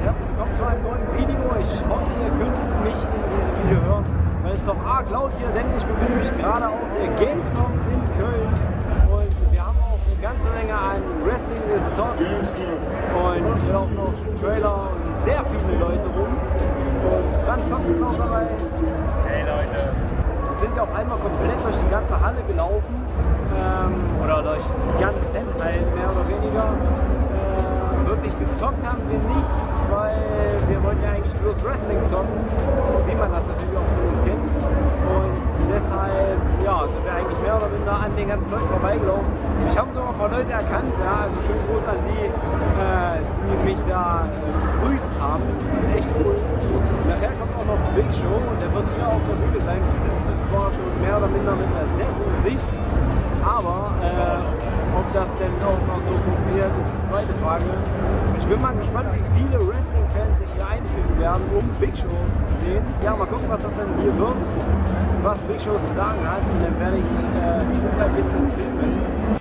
herzlich willkommen zu einem neuen Video. Ich hoffe, ihr könnt mich in diesem Video hören, weil es doch arg laut hier, denn ich befinde mich gerade auf der Gamescom in Köln und wir haben auch eine ganze Menge an Wrestling gezockt und hier laufen auch Trailer und sehr viele Leute rum und Franz Zock ist auch dabei. Hey Leute! Wir sind ja auch einmal komplett durch die ganze Halle gelaufen oder durch die ganze Hallen mehr oder weniger. Wirklich gezockt haben wir nicht, weil wir wollten ja eigentlich bloß Wrestling zocken, wie man das natürlich auch von uns kennt. Und deshalb ja, sind wir eigentlich mehr oder minder an den ganzen Leuten vorbeigelaufen. Ich habe sogar ein paar Leute erkannt, ja, also schön groß an die, die mich da begrüßt haben. Das ist echt cool. Nachher kommt auch noch Big Show und der wird hier auf der Bühne sein. Die sitzen zwar schon mehr oder minder mit einer sehr guten Sicht, aber ob das denn auch noch so funktioniert, ist die zweite Frage. Ich bin mal gespannt, wie viele Wrestling-Fans sich hier einfinden werden, um Big Show zu sehen. Ja, mal gucken, was das denn hier wird, was Big Show zu sagen hat. Und dann werde ich bestimmt ein bisschen filmen.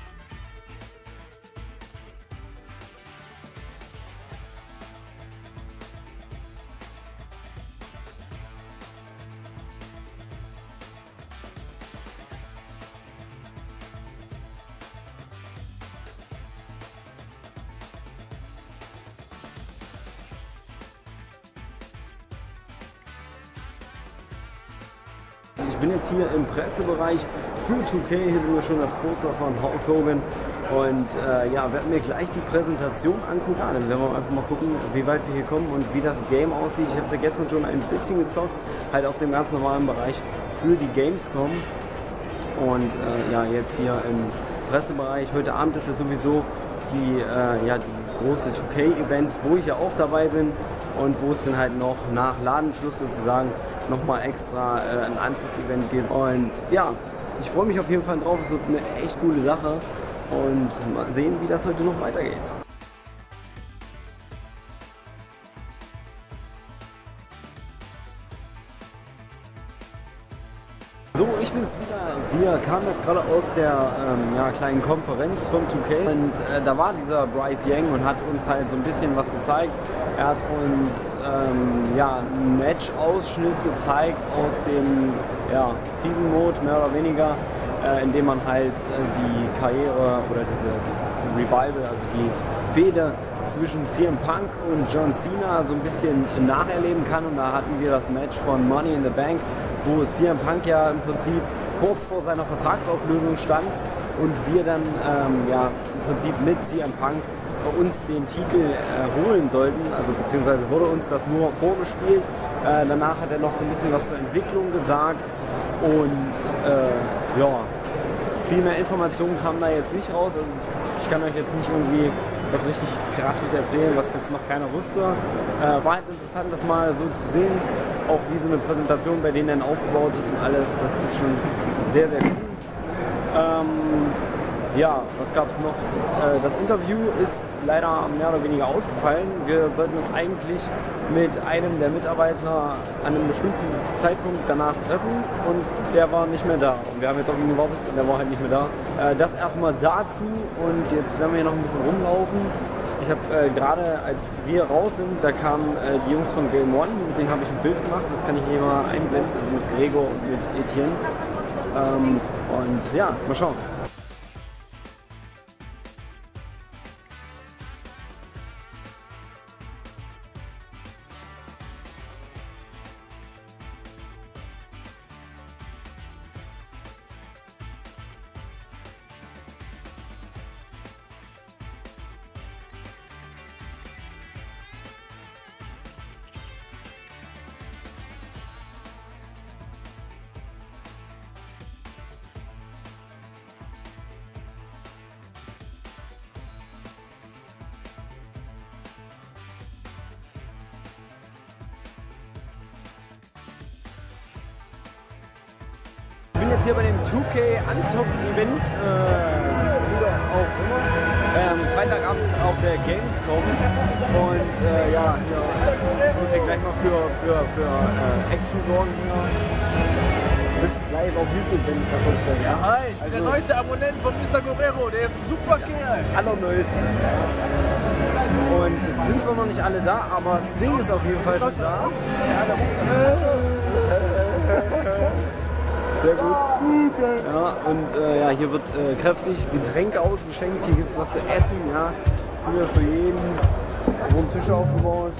Ich bin jetzt hier im Pressebereich für 2K, hier sehen wir schon das Poster von Hulk Hogan und ja, werden mir gleich die Präsentation angucken. Dann werden wir einfach mal gucken, wie weit wir hier kommen und wie das Game aussieht. Ich habe es ja gestern schon ein bisschen gezockt, halt auf dem ganz normalen Bereich für die Gamescom und ja, jetzt hier im Pressebereich. Heute Abend ist es sowieso die, ja, dieses große 2K-Event, wo ich ja auch dabei bin und wo es dann halt noch nach Ladenschluss sozusagen nochmal extra ein Anzug-Event gibt. Und ja, ich freue mich auf jeden Fall drauf. Es wird eine echt coole Sache und mal sehen, wie das heute noch weitergeht. So, ich bin's wieder. Wir kamen jetzt gerade aus der ja, kleinen Konferenz von 2K und da war dieser Bryce Yang und hat uns halt so ein bisschen was gezeigt. Er hat uns ja, einen Match-Ausschnitt gezeigt aus dem ja, Season Mode, mehr oder weniger, in dem man halt die Karriere oder dieses Revival, also die Fehde zwischen CM Punk und John Cena so ein bisschen nacherleben kann. Und da hatten wir das Match von Money in the Bank, wo CM Punk ja im Prinzip kurz vor seiner Vertragsauflösung stand und wir dann ja, im Prinzip mit CM Punk uns den Titel holen sollten, also beziehungsweise wurde uns das nur vorgespielt. Danach hat er noch so ein bisschen was zur Entwicklung gesagt und ja, viel mehr Informationen kamen da jetzt nicht raus. Also ich kann euch jetzt nicht irgendwie was richtig Krasses erzählen, was jetzt noch keiner wusste. War halt interessant, das mal so zu sehen, auch wie so eine Präsentation bei denen dann aufgebaut ist und alles. Das ist schon sehr, sehr cool. Ja, was gab es noch? Das Interview ist leider mehr oder weniger ausgefallen. Wir sollten uns eigentlich mit einem der Mitarbeiter an einem bestimmten Zeitpunkt danach treffen und der war nicht mehr da. Und wir haben jetzt auf ihn gewartet und der war halt nicht mehr da. Das erstmal dazu und jetzt werden wir hier noch ein bisschen rumlaufen. Ich habe gerade, als wir raus sind, da kamen die Jungs von Game One, mit denen habe ich ein Bild gemacht, das kann ich hier mal einblenden, also mit Gregor und mit Etienne. Und ja, mal schauen. Ich bin jetzt hier bei dem 2K Anzug-Event, oder auch immer, Freitagabend auf der Gamescom und ja, hier, ich muss hier gleich mal für Action sorgen hier. bist live auf YouTube, wenn ich das vorstelle. Ja, hi, ich bin der neueste Abonnent von Mr. Guerrero, der ist ein super Kerl. Hallo Neues. Und es sind zwar noch nicht alle da, aber Sting ist auf jeden Fall schon da. Sehr gut. Ja, und ja, hier wird kräftig Getränke ausgeschenkt, hier gibt es was zu essen, ja. Hier für jeden, wurden Tische aufgebaut.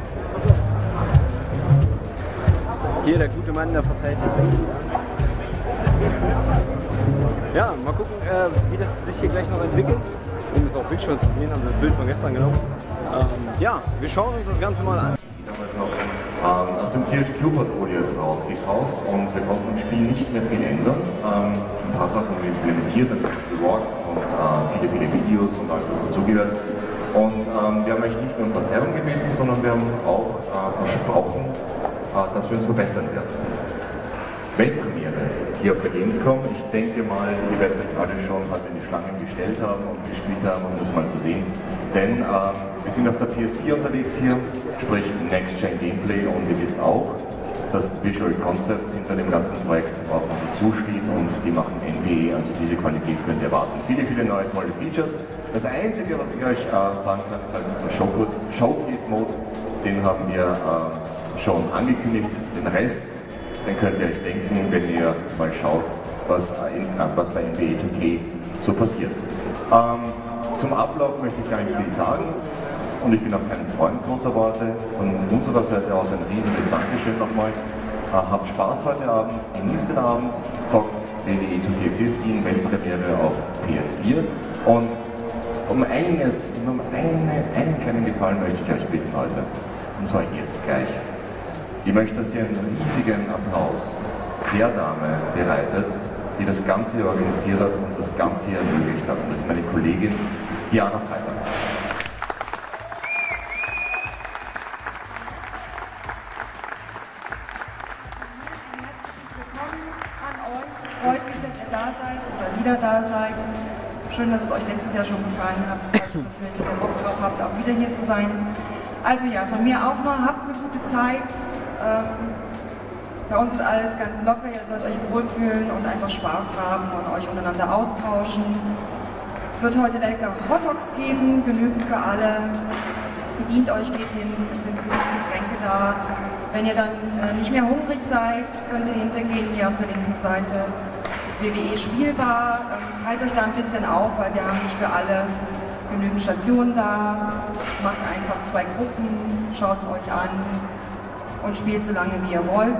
Hier der gute Mann, der verteilt Getränke. Ja, mal gucken, wie das sich hier gleich noch entwickelt. Und ist auch Bildschirm zu sehen, also das Bild von gestern genommen. Ja, wir schauen uns das Ganze mal an. Aus dem THQ-Portfolio rausgekauft und wir konnten im Spiel nicht mehr viel ändern. Ein paar Sachen haben wir implementiert, natürlich Reward und viele Videos und alles, was dazugehört. Und wir haben eigentlich nicht nur um Verzerrung gebeten, sondern wir haben auch versprochen, dass wir uns verbessern werden. Weltpremiere hier auf der Gamescom. Ich denke mal, ihr werdet euch alle schon in die Schlangen gestellt haben und gespielt haben, um das mal zu sehen. Denn wir sind auf der PS4 unterwegs hier, sprich Next-Gen Gameplay, und ihr wisst auch, das Visual Concept hinter dem ganzen Projekt auch noch dazusteht und die machen NBA, also diese Qualität könnt ihr erwarten. Viele neue tolle Features. Das Einzige, was ich euch sagen kann, ist halt der Showcase-Mode, den haben wir schon angekündigt. Den Rest, den könnt ihr euch denken, wenn ihr mal schaut, was bei NBA 2K so passiert. Zum Ablauf möchte ich gar nicht viel sagen und ich bin auch kein Freund großer Worte. Von unserer Seite aus ein riesiges Dankeschön nochmal. Habt Spaß heute Abend, genießt den Abend, zockt NBA 2K15 Weltpremiere auf PS4 und um einen kleinen Gefallen möchte ich euch bitten heute, und zwar jetzt gleich. Ich möchte, dass ihr einen riesigen Applaus der Dame bereitet, die das Ganze hier organisiert hat und das Ganze hier ermöglicht hat. Und das ist meine Kollegin Diana Freitag. Freut mich, dass ihr da seid oder wieder da seid. Schön, dass es euch letztes Jahr schon gefallen hat. Freut mich natürlich, dass ihr Bock drauf habt, auch wieder hier zu sein. Also ja, von mir auch mal, habt eine gute Zeit. Bei uns ist alles ganz locker, ihr sollt euch wohlfühlen und einfach Spaß haben und euch untereinander austauschen. Es wird heute lecker Hotdogs geben, genügend für alle. Bedient euch, geht hin, es sind genügend Getränke da. Wenn ihr dann nicht mehr hungrig seid, könnt ihr hintergehen, hier auf der linken Seite ist WWE spielbar. Teilt euch da ein bisschen auf, weil wir haben nicht für alle genügend Stationen da. Macht einfach 2 Gruppen, schaut es euch an und spielt so lange wie ihr wollt.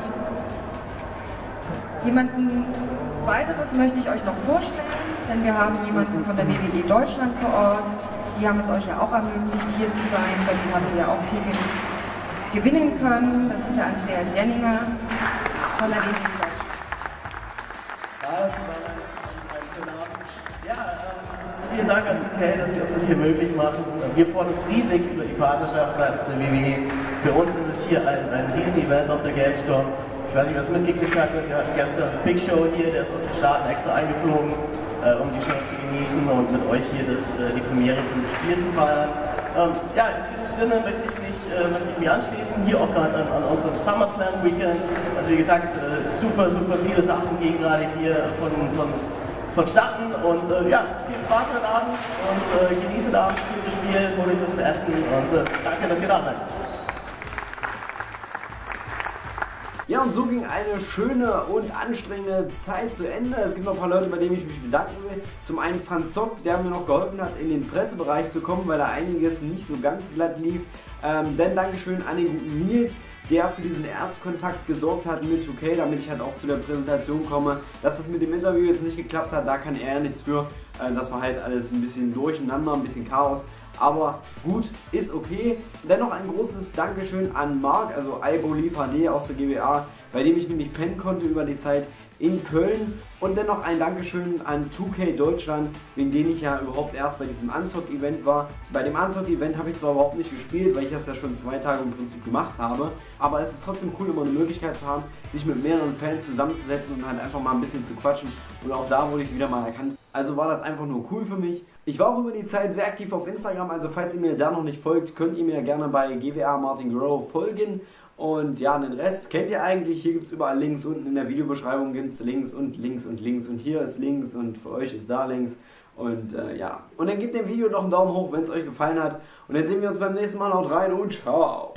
Jemanden weiteres möchte ich euch noch vorstellen, denn wir haben jemanden von der WWE Deutschland vor Ort. Die haben es euch ja auch ermöglicht, hier zu sein, bei denen habt ihr ja auch Tickets gewinnen können. Das ist der Andreas Jenninger von der WWE Deutschland. Vielen Dank an TK, dass Sie uns das hier möglich machen. Wir freuen uns riesig über die Partnerschaft seitens der WWE. Für uns ist es hier ein Riesen-Event auf der Gamescom. Ich weiß nicht, was mitgekriegt habt, wir hatten gestern Big Show hier, der ist aus den Staaten extra eingeflogen, um die Show zu genießen und mit euch hier die Premiere für das Spiel zu feiern. Ja, in diesem Sinne möchte ich mich anschließen, hier auch gerade an unserem SummerSlam Weekend. Also wie gesagt, super viele Sachen gehen gerade hier vonstatten und ja, viel Spaß heute Abend und genießt den Abend, spielt das Spiel, holt euch das Essen und danke, dass ihr da seid. Ja, und so ging eine schöne und anstrengende Zeit zu Ende. Es gibt noch ein paar Leute, bei denen ich mich bedanken will. Zum einen Franz Zock, der mir noch geholfen hat, in den Pressebereich zu kommen, weil da einiges nicht so ganz glatt lief. Dann Dankeschön an den guten Nils, der für diesen Erstkontakt gesorgt hat mit 2K, damit ich halt auch zu der Präsentation komme. Dass das mit dem Interview jetzt nicht geklappt hat, da kann er ja nichts für. Das war halt alles ein bisschen durcheinander, ein bisschen Chaos. Aber gut, ist okay. Dennoch ein großes Dankeschön an Marc, also iBoliefHD aus der GWA, bei dem ich nämlich pennen konnte über die Zeit in Köln. Und dennoch ein Dankeschön an 2K Deutschland, wegen dem ich ja überhaupt erst bei diesem Unzock-Event war. Bei dem Unzock-Event habe ich zwar überhaupt nicht gespielt, weil ich das ja schon 2 Tage im Prinzip gemacht habe, aber es ist trotzdem cool, immer eine Möglichkeit zu haben, sich mit mehreren Fans zusammenzusetzen und halt einfach mal ein bisschen zu quatschen. Und auch da wurde ich wieder mal erkannt. Also war das einfach nur cool für mich. Ich war auch über die Zeit sehr aktiv auf Instagram, also falls ihr mir da noch nicht folgt, könnt ihr mir gerne bei GWA Martin Guerrero folgen. Und ja, den Rest kennt ihr eigentlich. Hier gibt es überall Links. Unten in der Videobeschreibung gibt es Links und Links und Links. Und hier ist Links und für euch ist da Links. Und ja. Und dann gebt dem Video noch einen Daumen hoch, wenn es euch gefallen hat. Und dann sehen wir uns beim nächsten Mal. Haut rein und ciao.